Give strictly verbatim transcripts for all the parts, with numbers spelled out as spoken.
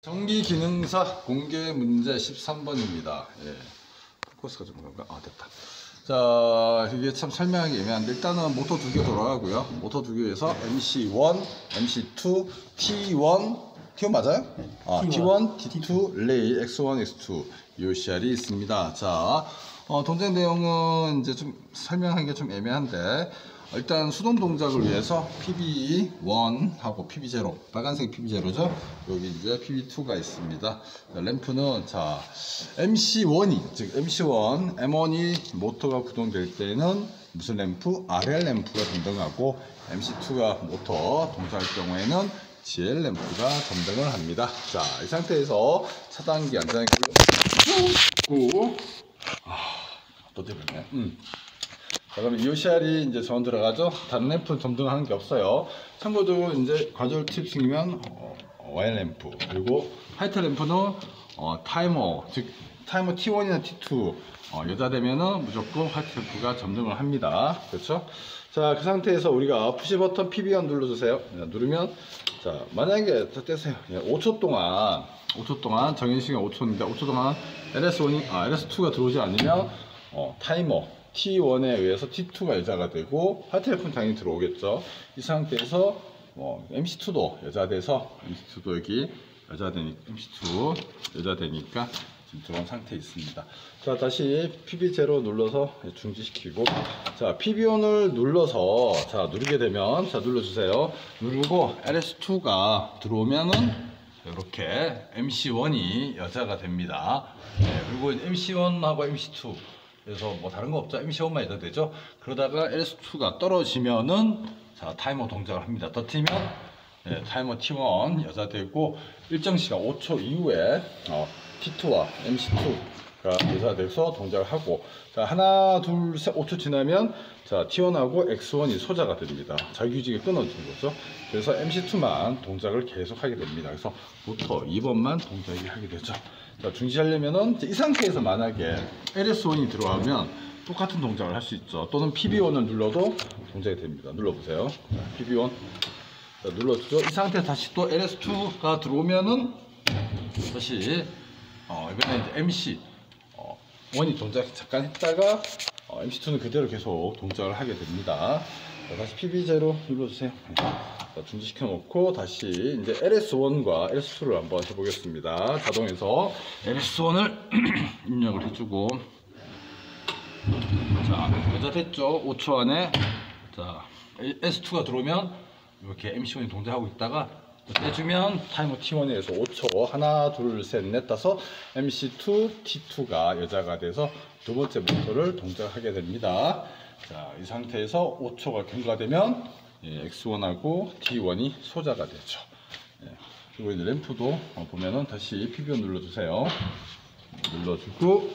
전기 기능사 공개 문제 십삼 번입니다. 예. 포커스가 좀 그런가? 아, 됐다. 자, 이게 참 설명하기 애매한데, 일단은 모터 두 개 돌아가고요. 모터 두 개에서 엠씨 원, 엠씨 투, 티원, 티원 맞아요? 아, 티원, 티투, 릴레이, 엑스원, 엑스투, 이 씨알이 있습니다. 자, 어, 동작 내용은 이제 좀 설명하기가 좀 애매한데, 일단 수동 동작을 위해서 피비 원 하고 피비 제로, 빨간색 피비 제로죠. 여기 이제 피비 투가 있습니다. 램프는 자 엠씨 원이 즉 엠씨 원, 엠원이 모터가 구동될 때는 무슨 램프? 알엘 램프가 점등하고 엠씨 투가 모터 동작할 경우에는 지엘 램프가 점등을 합니다. 자, 이 상태에서 차단기 안전하게 끄고 아, 또 되네. 음. 자, 그럼 이 씨알이 이제 전 들어가죠. 다른 램프는 점등하는 게 없어요. 참고로 이제 과절 팁승이면 어, 와이어 램프, 그리고 화이트 램프는 어, 타이머, 즉 타이머 티원이나 티투 어, 여자 되면은 무조건 화이트 램프가 점등을 합니다. 그렇죠? 자, 그 상태에서 우리가 푸시 버튼 피비 원 눌러주세요. 누르면 자, 만약에 떼세요. 오 초 동안 오 초 동안 정해진 시간 오 초인데 오 초 동안 엘에스 원이 아 엘에스 투가 들어오지 않으면 어, 타이머 티원에 의해서 티투가 여자가 되고 화이트 램프는 당연히 들어오겠죠. 이 상태에서 뭐 엠씨 투도 여자 돼서 엠씨 투도 여기 여자 되니까 엠씨 투 여자 되니까 지금 들어온 상태에 있습니다. 자, 다시 피비 제로 눌러서 중지시키고, 자 피비 원을 눌러서 자 누르게 되면 자 눌러주세요. 누르고 엘에스 투가 들어오면은 이렇게 엠씨 원이 여자가 됩니다. 네, 그리고 엠씨 원하고 엠씨 투 그래서 뭐 다른 거 없죠. 엠씨 원만 여자 되죠. 그러다가 엘에스 투가 떨어지면은 자 타이머 동작을 합니다. 더 튀면 네, 타이머 티원 여자 되고 일정 시간 오 초 이후에 어, 티투와 엠씨 투가 여자 돼서 동작을 하고, 자 하나 둘 셋 오 초 지나면 자 티원하고 엑스원이 소자가 됩니다. 자기규직이 끊어지는 거죠. 그래서 엠씨 투만 동작을 계속 하게 됩니다. 그래서 모터 이 번만 동작이 하게 되죠. 자, 중지하려면은 이 상태에서 만약에 엘에스 원이 들어가면 똑같은 동작을 할 수 있죠. 또는 피비 원을 눌러도 동작이 됩니다. 눌러보세요. 피비 원 자, 눌러주죠. 이 상태에서 다시 또 엘에스 투가 들어오면은 다시 어, 이번에 이제 엠씨 어, 원이 동작 잠깐 했다가 어, 엠씨 투는 그대로 계속 동작을 하게 됩니다. 자, 다시 피비 제로 눌러주세요. 자, 중지시켜 놓고 다시 이제 엘에스 원과 엘에스 투를 한번 해보겠습니다. 자동에서 엘에스 원을 입력을 해주고, 자 여자 됐죠. 오 초 안에 자 엘에스 투가 들어오면 이렇게 엠씨 원이 동작하고 있다가 떼주면 타이머 티원에서 오 초 하나 둘 셋 넷 다섯 엠씨 투 티투가 여자가 돼서 두 번째 모터를 동작하게 됩니다. 자, 이 상태에서 오 초가 경과되면 예, 엑스원하고 티원이 소자가 되죠. 예, 그리고 이제 램프도 어, 보면은 다시 피비 원 눌러주세요. 눌러주고,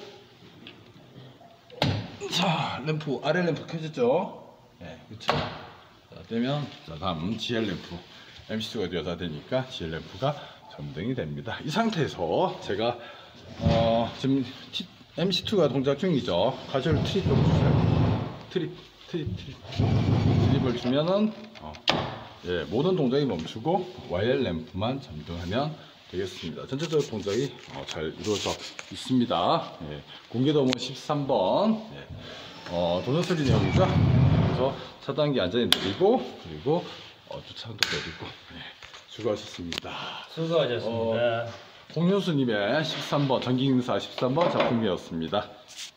자 램프 아래 램프 켜졌죠. 예, 그렇죠. 자, 되면 자 다음 지엘 램프 엠씨 투가 여자 되니까 지엘 램프가 점등이 됩니다. 이 상태에서 제가 어, 지금 티, 엠씨 투가 동작 중이죠. 가지를 트립 좀 주세요. 트립, 트립, 트립. 트립을 주면은 어, 예, 모든 동작이 멈추고 와이어 램프만 점등하면 되겠습니다. 전체적으로 동작이 어, 잘 이루어져 있습니다. 예, 공개도문 십삼 번 예, 어, 도전 처리 내용이죠. 그래서 차단기 안전히 내리고 그리고 어, 주차도 내리고 예, 수고하셨습니다. 수고하셨습니다. 어, 홍윤수님의 십삼 번 전기기능사 십삼 번 작품이었습니다.